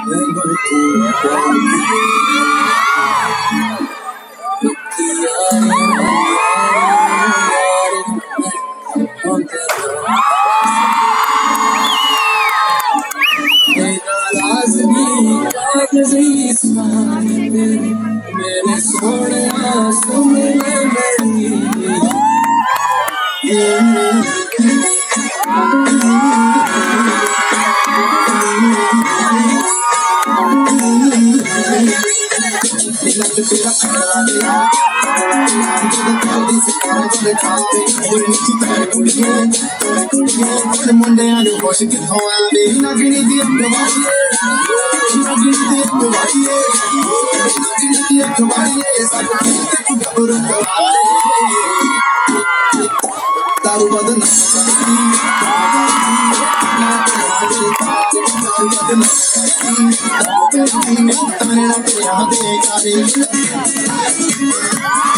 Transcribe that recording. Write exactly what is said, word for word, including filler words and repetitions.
मेरे सोने सुन ले मेरी Monday I do wash it get home I be not gonna be up to my not gonna be up to my not gonna be up to my yes I can go to the Taru badana Taru badana